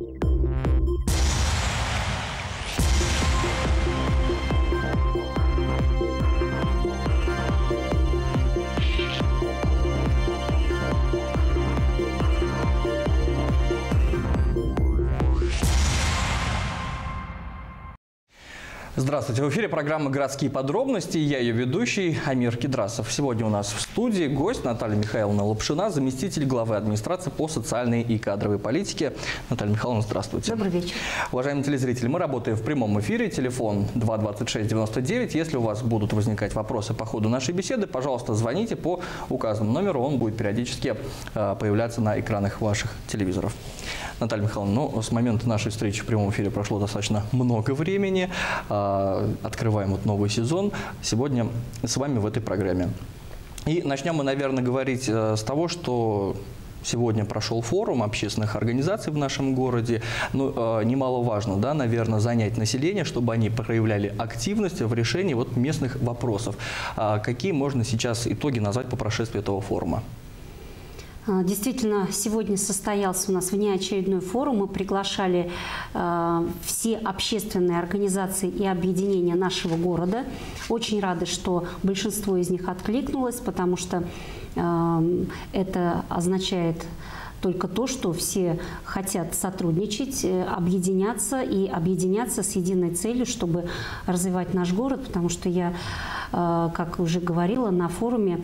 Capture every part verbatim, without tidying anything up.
Здравствуйте! В эфире программа «Городские подробности». Я ее ведущий Амир Кедрасов. Сегодня у нас в студии гость Наталья Михайловна Лапшина, заместитель главы администрации по социальной и кадровой политике. Наталья Михайловна, здравствуйте. Добрый вечер. Уважаемые телезрители, мы работаем в прямом эфире. Телефон два двадцать шесть девяносто девять. Если у вас будут возникать вопросы по ходу нашей беседы, пожалуйста, звоните по указанному номеру. Он будет периодически э, появляться на экранах ваших телевизоров. Наталья Михайловна, ну, с момента нашей встречи в прямом эфире прошло достаточно много времени. Открываем вот новый сезон сегодня с вами в этой программе. И начнем мы, наверное, говорить с того, что сегодня прошел форум общественных организаций в нашем городе. Ну, немаловажно, да, наверное, занять население, чтобы они проявляли активность в решении вот местных вопросов. Какие можно сейчас итоги назвать по прошествии этого форума? Действительно, сегодня состоялся у нас внеочередной форум. Мы приглашали э, все общественные организации и объединения нашего города. Очень рады, что большинство из них откликнулось, потому что э, это означает только то, что все хотят сотрудничать, объединяться и объединяться с единой целью, чтобы развивать наш город, потому что я, э, как уже говорила на форуме,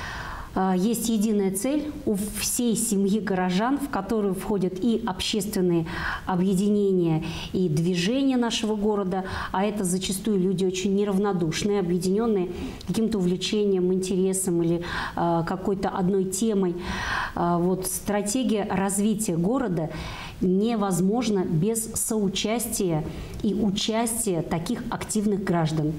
есть единая цель у всей семьи горожан, в которую входят и общественные объединения, и движения нашего города, а это зачастую люди очень неравнодушные, объединенные каким-то увлечением, интересом или э, какой-то одной темой. Э, вот стратегия развития города невозможно без соучастия и участия таких активных граждан.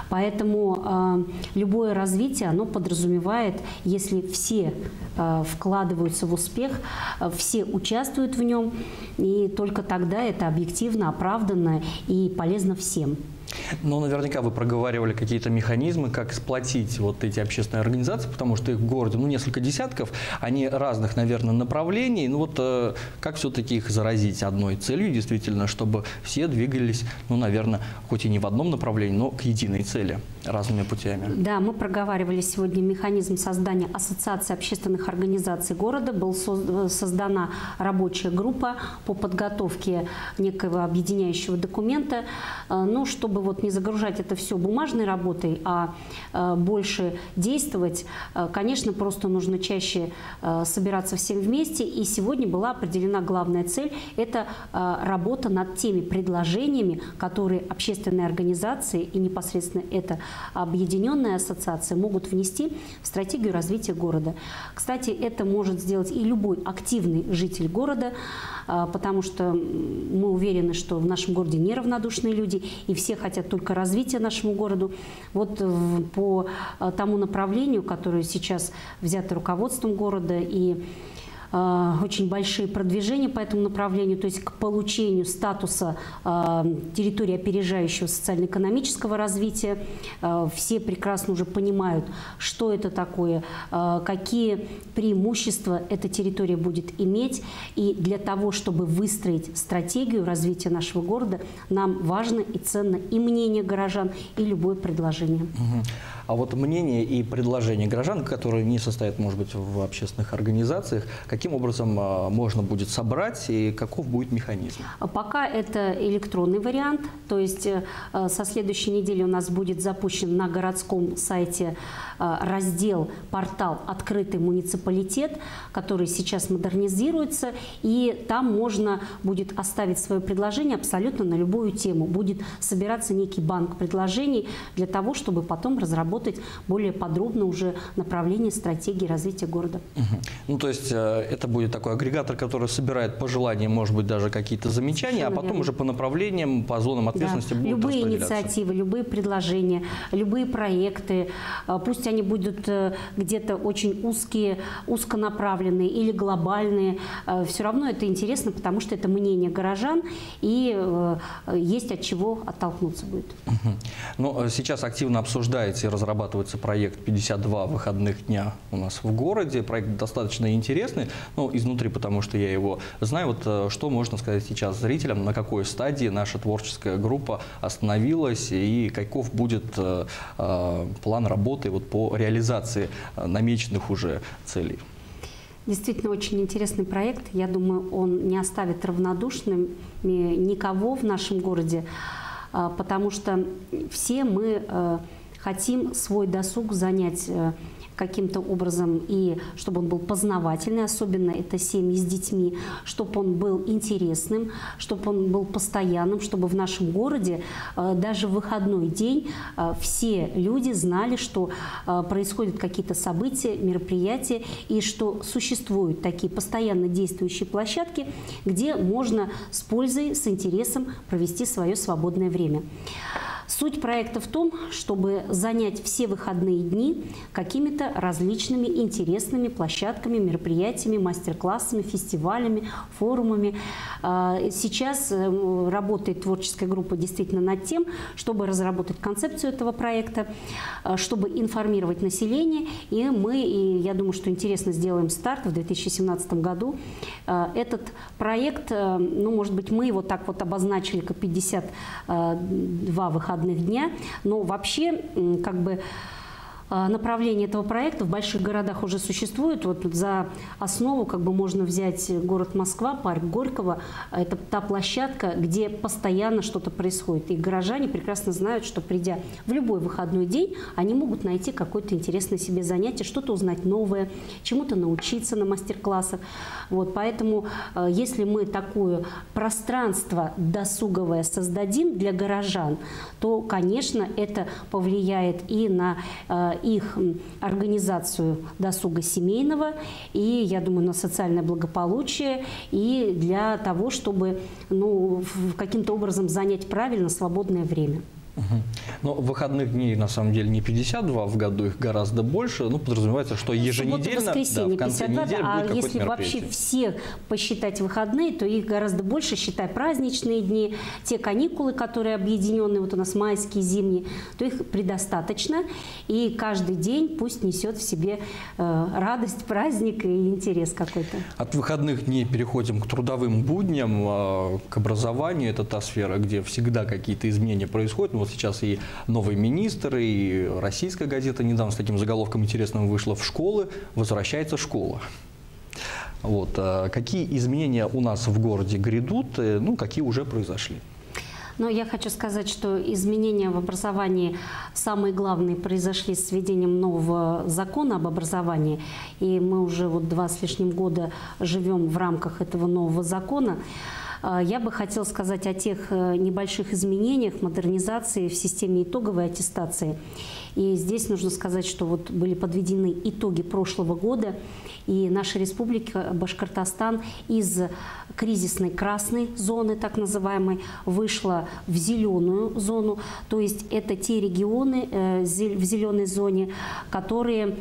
Поэтому э, любое развитие, оно подразумевает, если все э, вкладываются в успех, э, все участвуют в нем, и только тогда это объективно, оправданно и полезно всем. Ну, наверняка вы проговаривали какие-то механизмы, как сплотить вот эти общественные организации, потому что их в городе, ну, несколько десятков, они разных, наверное, направлений. Ну, вот э, как все-таки их заразить одной целью, действительно, чтобы все двигались, ну, наверное, хоть и не в одном направлении, но к единой цели, разными путями. Да, мы проговаривали сегодня механизм создания ассоциации общественных организаций города. Была создана рабочая группа по подготовке некого объединяющего документа, ну, чтобы вот не загружать это все бумажной работой, а э, больше действовать, э, конечно, просто нужно чаще э, собираться всем вместе. И сегодня была определена главная цель – это э, работа над теми предложениями, которые общественные организации и непосредственно эта объединенная ассоциация могут внести в стратегию развития города. Кстати, это может сделать и любой активный житель города, э, потому что мы уверены, что в нашем городе неравнодушные люди, и все хотят только развития нашему городу. Вот по тому направлению, которое сейчас взято руководством города, и э, очень большие продвижения по этому направлению, то есть к получению статуса э, территории опережающего социально-экономического развития. Э, все прекрасно уже понимают, что это такое, э, какие преимущества эта территория будет иметь. И для того, чтобы выстроить стратегию развития нашего города, нам важно и ценно и мнение горожан, и любое предложение. Угу. А вот мнение и предложения горожан, которые не состоят, может быть, в общественных организациях, каким образом можно будет собрать и каков будет механизм? Пока это электронный вариант, то есть со следующей недели у нас будет запущен на городском сайте раздел, портал «Открытый муниципалитет», который сейчас модернизируется, и там можно будет оставить свое предложение абсолютно на любую тему. Будет собираться некий банк предложений для того, чтобы потом разработать более подробно уже направление стратегии развития города. Угу. Ну, то есть это будет такой агрегатор, который собирает пожелания, может быть, даже какие-то замечания, Совершенно а потом верно. Уже по направлениям, по зонам ответственности да. будут любые инициативы, любые предложения, любые проекты, пусть они будут где-то очень узкие, узконаправленные или глобальные, все равно это интересно, потому что это мнение горожан, и есть от чего оттолкнуться будет. Угу. Ну, сейчас активно обсуждаете и разрабатываете разрабатывается проект пятьдесят два выходных дня у нас в городе. Проект достаточно интересный, ну, изнутри, потому что я его знаю. Вот что можно сказать сейчас зрителям, на какой стадии наша творческая группа остановилась и каков будет э, э, план работы вот по реализации намеченных уже целей? Действительно, очень интересный проект. Я думаю, он не оставит равнодушным никого в нашем городе, потому что все мы хотим свой досуг занять каким-то образом, и чтобы он был познавательный, особенно это семьи с детьми, чтобы он был интересным, чтобы он был постоянным, чтобы в нашем городе даже в выходной день все люди знали, что происходят какие-то события, мероприятия, и что существуют такие постоянно действующие площадки, где можно с пользой, с интересом провести свое свободное время. Суть проекта в том, чтобы занять все выходные дни какими-то различными интересными площадками, мероприятиями, мастер-классами, фестивалями, форумами. Сейчас работает творческая группа действительно над тем, чтобы разработать концепцию этого проекта, чтобы информировать население. И мы, и я думаю, что интересно, сделаем старт в две тысячи семнадцатом году. Этот проект, ну, может быть, мы его так вот обозначили, как пятьдесят два выходных дня, но вообще как бы направление этого проекта в больших городах уже существует. Вот за основу как бы можно взять город Москва, парк Горького. Это та площадка, где постоянно что-то происходит. И горожане прекрасно знают, что придя в любой выходной день, они могут найти какое-то интересное себе занятие, что-то узнать новое, чему-то научиться на мастер-классах. Вот, поэтому если мы такое пространство досуговое создадим для горожан, то, конечно, это повлияет и на их организацию досуга семейного, и, я думаю, на социальное благополучие, и для того, чтобы, ну, каким-то образом занять правильно свободное время. Угу. Но выходных дней на самом деле не пятьдесят два в году, их гораздо больше. Ну, подразумевается, что еженедельно, да, в конце недели будет а какое-то если вообще всех посчитать выходные, то их гораздо больше, считай праздничные дни, те каникулы, которые объединены, вот у нас майские, зимние, то их предостаточно. И каждый день пусть несет в себе э, радость, праздник и интерес какой-то. От выходных дней переходим к трудовым будням, э, к образованию. Это та сфера, где всегда какие-то изменения происходят. Вот сейчас и новый министр, и российская газета недавно с таким заголовком интересным вышла: в школы возвращается школа. Вот. Какие изменения у нас в городе грядут, ну, какие уже произошли? Но я хочу сказать, что изменения в образовании самые главные произошли с введением нового закона об образовании. И мы уже вот два с лишним года живем в рамках этого нового закона. Я бы хотела сказать о тех небольших изменениях, модернизации в системе итоговой аттестации. И здесь нужно сказать, что вот были подведены итоги прошлого года, и наша республика Башкортостан из кризисной красной зоны, так называемой, вышла в зеленую зону. То есть это те регионы в зеленой зоне, которые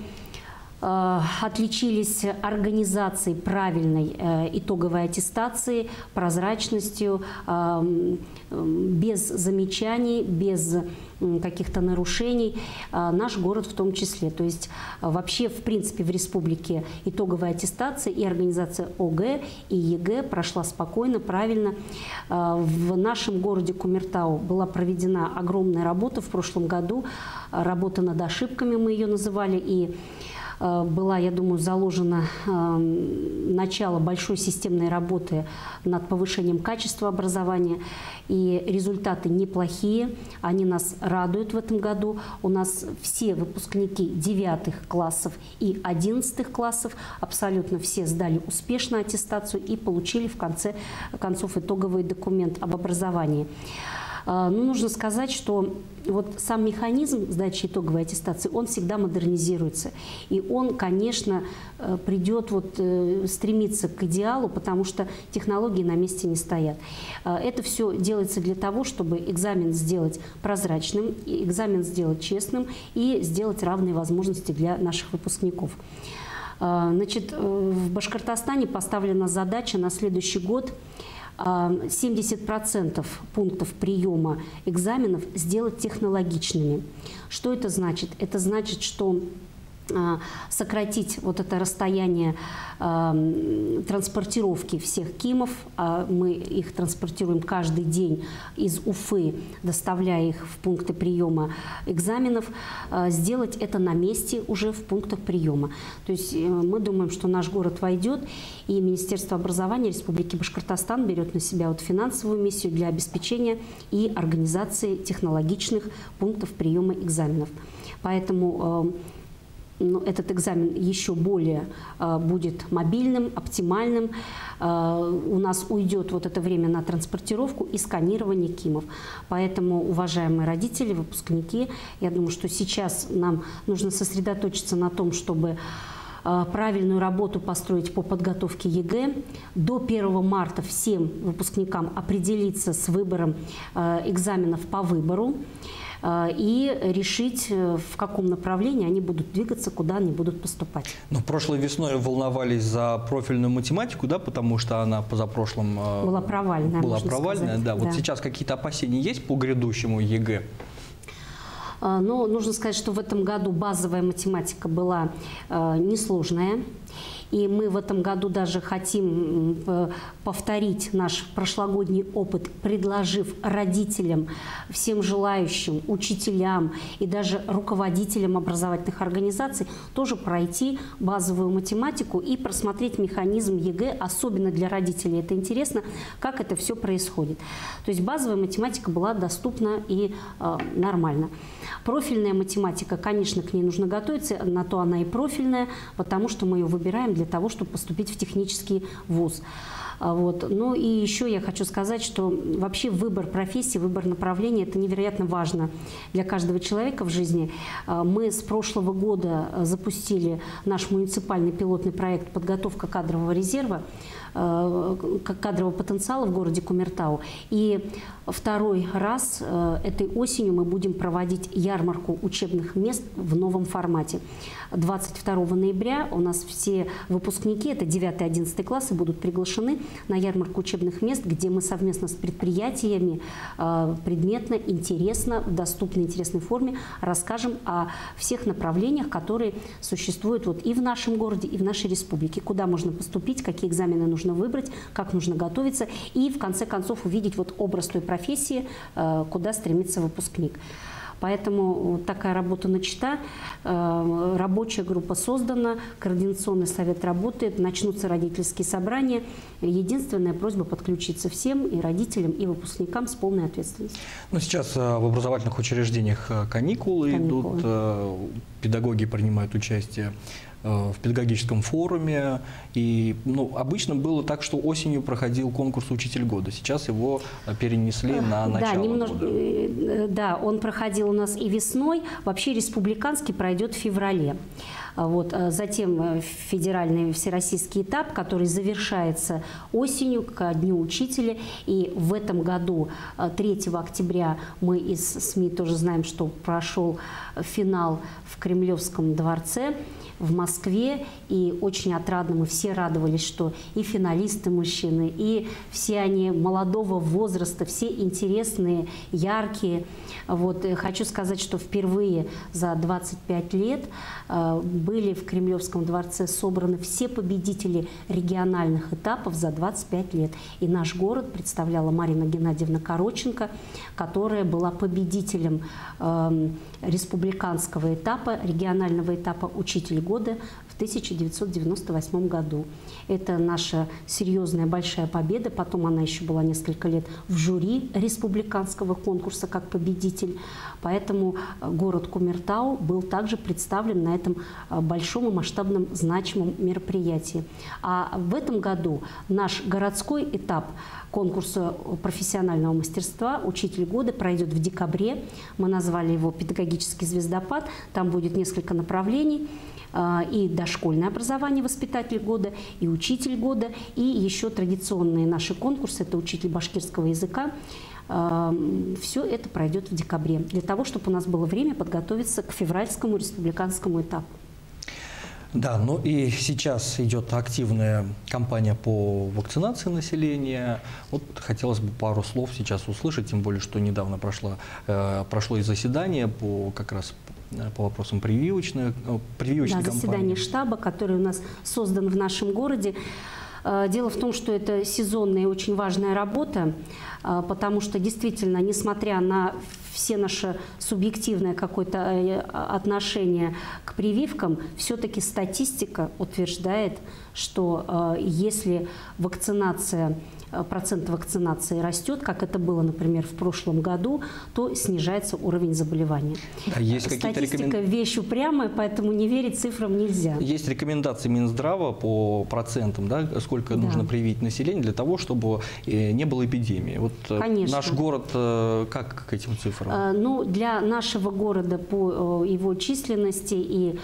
отличились организацией правильной итоговой аттестации, прозрачностью, без замечаний, без каких-то нарушений, наш город в том числе. То есть вообще, в принципе, в республике итоговая аттестация и организация ОГЭ и ЕГЭ прошла спокойно, правильно. В нашем городе Кумертау была проведена огромная работа в прошлом году, работа над ошибками мы ее называли, и была, я думаю, заложена э, начало большой системной работы над повышением качества образования. И результаты неплохие, они нас радуют в этом году. У нас все выпускники девятых классов и одиннадцатых классов абсолютно все сдали успешно аттестацию и получили в конце концов итоговый документ об образовании. Ну, нужно сказать, что вот сам механизм сдачи итоговой аттестации, он всегда модернизируется. И он, конечно, придет, вот, стремиться к идеалу, потому что технологии на месте не стоят. Это все делается для того, чтобы экзамен сделать прозрачным, экзамен сделать честным и сделать равные возможности для наших выпускников. Значит, в Башкортостане поставлена задача на следующий год семьдесят процентов пунктов приема экзаменов сделать технологичными. Что это значит? Это значит, что сократить вот это расстояние э, транспортировки всех КИМов. А мы их транспортируем каждый день из Уфы, доставляя их в пункты приема экзаменов. Э, сделать это на месте уже в пунктах приема. То есть э, мы думаем, что наш город войдет, и Министерство образования Республики Башкортостан берет на себя вот финансовую миссию для обеспечения и организации технологичных пунктов приема экзаменов. Поэтому э, Но этот экзамен еще более э, будет мобильным, оптимальным. Э, у нас уйдет вот это время на транспортировку и сканирование КИМов. Поэтому, уважаемые родители, выпускники, я думаю, что сейчас нам нужно сосредоточиться на том, чтобы э, правильную работу построить по подготовке ЕГЭ. До первого марта всем выпускникам определиться с выбором э, экзаменов по выбору и решить, в каком направлении они будут двигаться, куда они будут поступать. Но прошлой весной волновались за профильную математику, да, потому что она позапрошлом была провальная. Была провальная, да. Вот да. Сейчас какие-то опасения есть по грядущему ЕГЭ? Но нужно сказать, что в этом году базовая математика была несложная. И мы в этом году даже хотим повторить наш прошлогодний опыт, предложив родителям, всем желающим, учителям и даже руководителям образовательных организаций тоже пройти базовую математику и просмотреть механизм ЕГЭ. Особенно для родителей это интересно, как это все происходит. То есть базовая математика была доступна и э, нормально. Профильная математика, конечно, к ней нужно готовиться, на то она и профильная, потому что мы ее выбираем для того, чтобы поступить в технический вуз. Вот. Ну и еще я хочу сказать, что вообще выбор профессии, выбор направления – это невероятно важно для каждого человека в жизни. Мы с прошлого года запустили наш муниципальный пилотный проект «Подготовка кадрового резерва», кадрового потенциала в городе Кумертау. И второй раз этой осенью мы будем проводить ярмарку учебных мест в новом формате. двадцать второго ноября у нас все выпускники, это девятый-одиннадцатый классы, будут приглашены на ярмарку учебных мест, где мы совместно с предприятиями предметно, интересно, в доступной, интересной форме расскажем о всех направлениях, которые существуют вот и в нашем городе, и в нашей республике. Куда можно поступить, какие экзамены нужно выбрать, как нужно готовиться и, в конце концов, увидеть вот образ той профессии, куда стремится выпускник. Поэтому такая работа начата, рабочая группа создана, координационный совет работает, начнутся родительские собрания. Единственная просьба подключиться всем, и родителям, и выпускникам с полной ответственностью. Ну, сейчас в образовательных учреждениях каникулы, каникулы. идут, педагоги принимают участие в педагогическом форуме. И ну, обычно было так, что осенью проходил конкурс «Учитель года». Сейчас его перенесли на начало да, немножко, года. Да, он проходил у нас и весной. Вообще республиканский пройдет в феврале. Вот. Затем федеральный всероссийский этап, который завершается осенью ко Дню учителя. И в этом году, третьего октября, мы из СМИ тоже знаем, что прошел финал в Кремлевском дворце в Москве, и очень отрадно, мы все радовались, что и финалисты мужчины, и все они молодого возраста, все интересные, яркие. Вот. Хочу сказать, что впервые за двадцать пять лет э, были в Кремлевском дворце собраны все победители региональных этапов за двадцать пять лет. И наш город представляла Марина Геннадьевна Короченко, которая была победителем э, республиканского этапа, регионального этапа «Учитель года» в тысяча девятьсот девяносто восьмом году. Это наша серьезная большая победа. Потом она еще была несколько лет в жюри республиканского конкурса как победитель. Поэтому город Кумертау был также представлен на этом большом и масштабном значимом мероприятии. А в этом году наш городской этап конкурса профессионального мастерства «Учитель года» пройдет в декабре. Мы назвали его «Педагогический звездопад». Там будет несколько направлений. И дошкольное образование «Воспитатель года», и «Учитель года», и еще традиционные наши конкурсы – это «Учитель башкирского языка». Все это пройдет в декабре, для того, чтобы у нас было время подготовиться к февральскому республиканскому этапу. Да, ну и сейчас идет активная кампания по вакцинации населения. Вот хотелось бы пару слов сейчас услышать, тем более, что недавно прошло, э, прошло и заседание по как раз по вопросам прививочной, прививочной да, кампании. Заседание штаба, который у нас создан в нашем городе. Дело в том, что это сезонная и очень важная работа, потому что действительно, несмотря на все наше субъективное какое-то отношение к прививкам, все-таки статистика утверждает, что если вакцинация, процент вакцинации растет, как это было, например, в прошлом году, то снижается уровень заболевания. А есть Статистика рекомен... вещь упрямая, поэтому не верить цифрам нельзя. Есть рекомендации Минздрава по процентам, да, сколько да. нужно привить население для того, чтобы не было эпидемии. Вот Конечно. Наш город как к этим цифрам? Ну, для нашего города по его численности и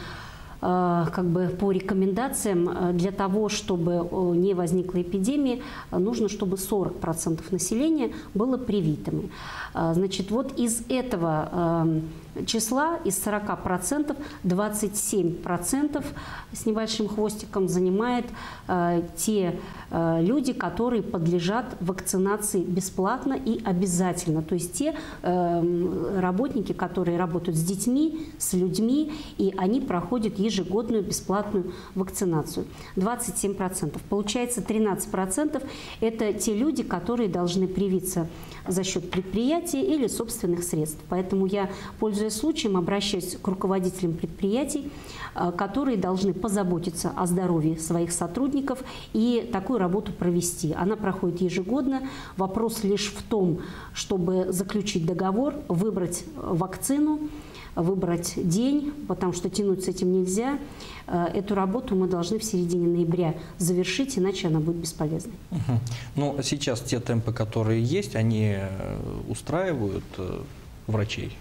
как бы по рекомендациям, для того, чтобы не возникла эпидемии, нужно, чтобы сорок процентов населения было привитыми. Значит, вот из этого числа, из сорока процентов, двадцать семь процентов с небольшим хвостиком занимает э, те э, люди, которые подлежат вакцинации бесплатно и обязательно. То есть те э, работники, которые работают с детьми, с людьми, и они проходят ежегодную бесплатную вакцинацию. двадцать семь процентов. Получается, тринадцать процентов – это те люди, которые должны привиться за счет предприятия или собственных средств. Поэтому я, пользуясь случаем, обращаюсь к руководителям предприятий, которые должны позаботиться о здоровье своих сотрудников и такую работу провести. Она проходит ежегодно. Вопрос лишь в том, чтобы заключить договор, выбрать вакцину, выбрать день, потому что тянуть с этим нельзя. Эту работу мы должны в середине ноября завершить, иначе она будет бесполезной. Угу. Но сейчас те темпы, которые есть, они устраивают врачей?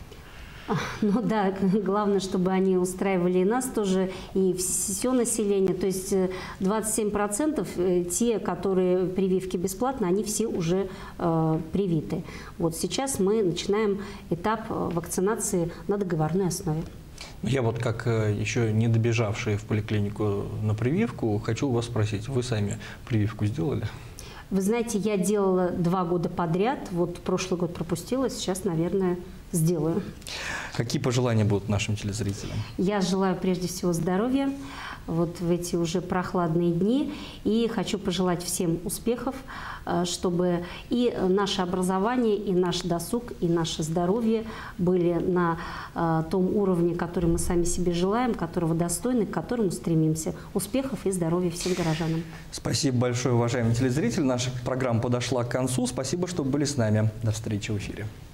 Ну да, главное, чтобы они устраивали и нас тоже, и все население. То есть двадцать семь процентов те, которые прививки бесплатно, они все уже э, привиты. Вот сейчас мы начинаем этап вакцинации на договорной основе. Я вот как еще не добежавший в поликлинику на прививку, хочу у вас спросить, вы сами прививку сделали? Вы знаете, я делала два года подряд, вот прошлый год пропустила, сейчас, наверное, сделаю. Какие пожелания будут нашим телезрителям? Я желаю прежде всего здоровья вот в эти уже прохладные дни. И хочу пожелать всем успехов, чтобы и наше образование, и наш досуг, и наше здоровье были на том уровне, который мы сами себе желаем, которого достойны, к которому стремимся. Успехов и здоровья всем горожанам. Спасибо большое, уважаемые телезрители. Наша программа подошла к концу. Спасибо, что были с нами. До встречи в эфире.